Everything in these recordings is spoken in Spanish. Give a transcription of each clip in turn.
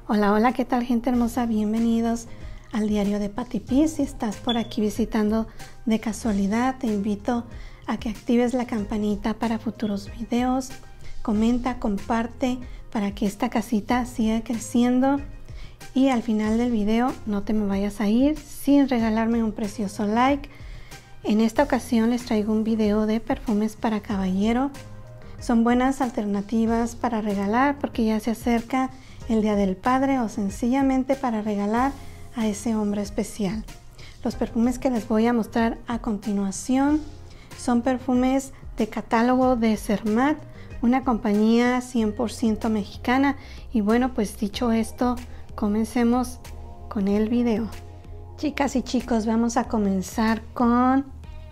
Hola, hola, ¿qué tal, gente hermosa? Bienvenidos al diario de Patti P. Si estás por aquí visitando de casualidad, te invito a que actives la campanita para futuros videos. Comenta, comparte para que esta casita siga creciendo. Y al final del video no te me vayas a ir sin regalarme un precioso like. En esta ocasión les traigo un video de perfumes para caballero. Son buenas alternativas para regalar porque ya se acerca el Día del Padre o sencillamente para regalar a ese hombre especial. Los perfumes que les voy a mostrar a continuación son perfumes de catálogo de Zermatt, una compañía 100% mexicana. Y bueno, pues dicho esto, comencemos con el video. Chicas y chicos, vamos a comenzar con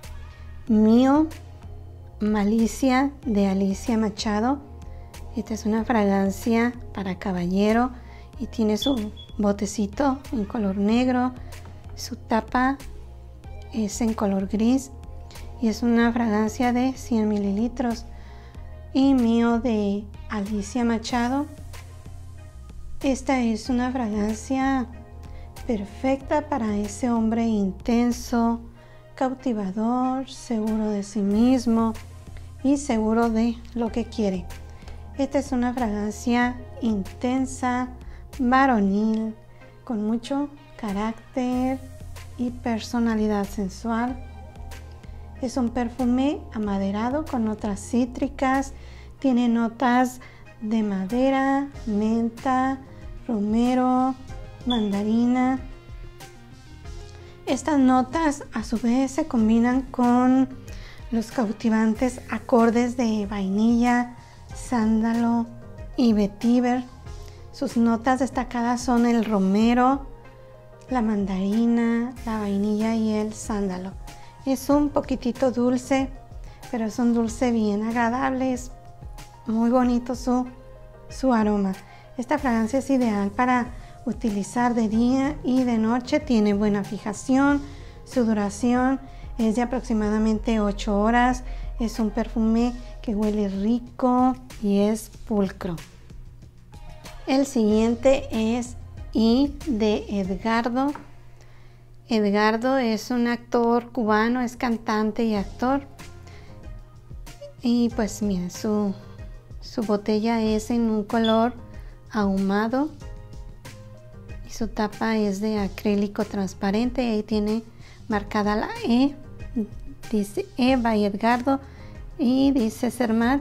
Mio Malicia de Alicia Machado. Esta es una fragancia para caballero y tiene su botecito en color negro. Su tapa es en color gris y es una fragancia de 100 mililitros. Y Mio de Alicia Machado. Esta es una fragancia perfecta para ese hombre intenso, cautivador, seguro de sí mismo y seguro de lo que quiere. Esta es una fragancia intensa, varonil, con mucho carácter y personalidad sensual. Es un perfume amaderado con notas cítricas, tiene notas de madera, menta, romero, mandarina. Estas notas a su vez se combinan con los cautivantes acordes de vainilla, sándalo y vetiver. Sus notas destacadas son el romero, la mandarina, la vainilla y el sándalo. Es un poquitito dulce, pero es un dulce bien agradable, es muy bonito su aroma. Esta fragancia es ideal para utilizar de día y de noche, tiene buena fijación, su duración es de aproximadamente 8 horas, es un perfume que huele rico y es pulcro. El siguiente es I de Edgardo. Edgardo es un actor cubano, es cantante y actor. Y pues miren, su botella es en un color ahumado y su tapa es de acrílico transparente. Ahí tiene marcada la E, dice E by Edgardo y dice Zermatt.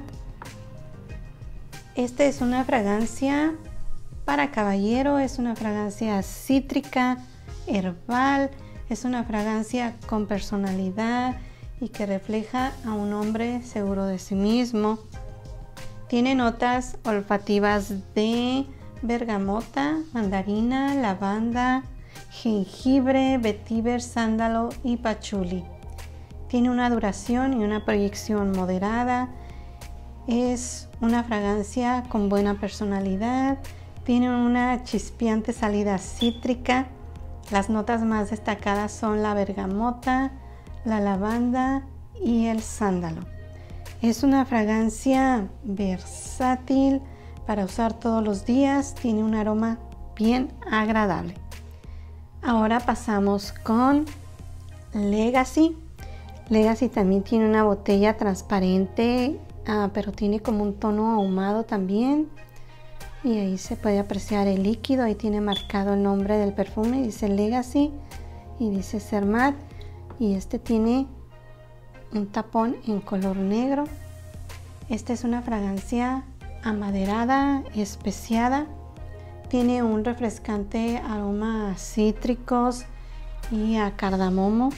Esta es una fragancia para caballero, es una fragancia cítrica, herbal, es una fragancia con personalidad y que refleja a un hombre seguro de sí mismo. Tiene notas olfativas de bergamota, mandarina, lavanda, jengibre, vetiver, sándalo y pachuli. Tiene una duración y una proyección moderada. Es una fragancia con buena personalidad. Tiene una chispeante salida cítrica. Las notas más destacadas son la bergamota, la lavanda y el sándalo. Es una fragancia versátil para usar todos los días. Tiene un aroma bien agradable. Ahora pasamos con Legacy. Legacy también tiene una botella transparente, pero tiene como un tono ahumado también. Y ahí se puede apreciar el líquido. Ahí tiene marcado el nombre del perfume. Dice Legacy y dice Zermatt. Y este tiene un tapón en color negro. Esta es una fragancia amaderada, especiada. Tiene un refrescante aroma a cítricos y a cardamomo.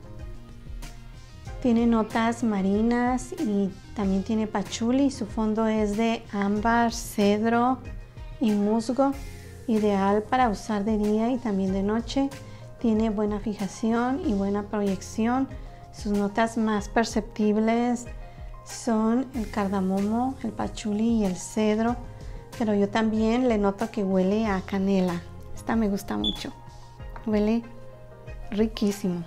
Tiene notas marinas y también tiene pachuli. Su fondo es de ámbar, cedro y musgo. Ideal para usar de día y también de noche. Tiene buena fijación y buena proyección. Sus notas más perceptibles son el cardamomo, el pachuli y el cedro. Pero yo también le noto que huele a canela. Esta me gusta mucho. Huele riquísimo.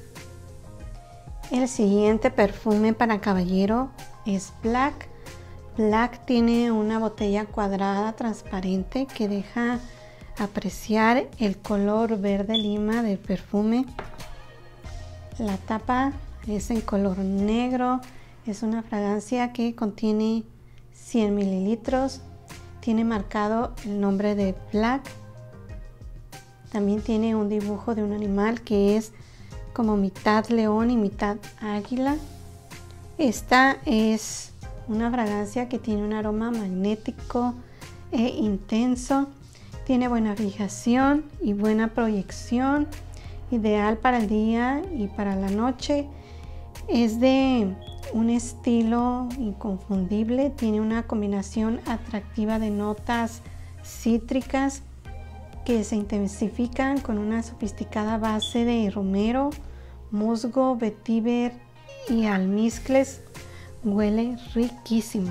El siguiente perfume para caballero es Black. Black tiene una botella cuadrada transparente que deja apreciar el color verde lima del perfume. La tapa es en color negro. Es una fragancia que contiene 100 mililitros. Tiene marcado el nombre de Black. También tiene un dibujo de un animal que es como mitad león y mitad águila. Esta es una fragancia que tiene un aroma magnético e intenso. Tiene buena fijación y buena proyección. Ideal para el día y para la noche. Es de un estilo inconfundible. Tiene una combinación atractiva de notas cítricas que se intensifican con una sofisticada base de romero, musgo, vetiver y almizcles. Huele riquísimo.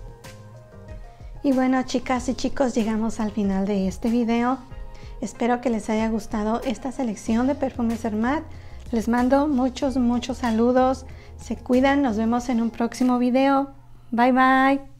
Y bueno, chicas y chicos, llegamos al final de este video. Espero que les haya gustado esta selección de perfumes Hermat. Les mando muchos saludos. Se cuidan. Nos vemos en un próximo video. Bye bye.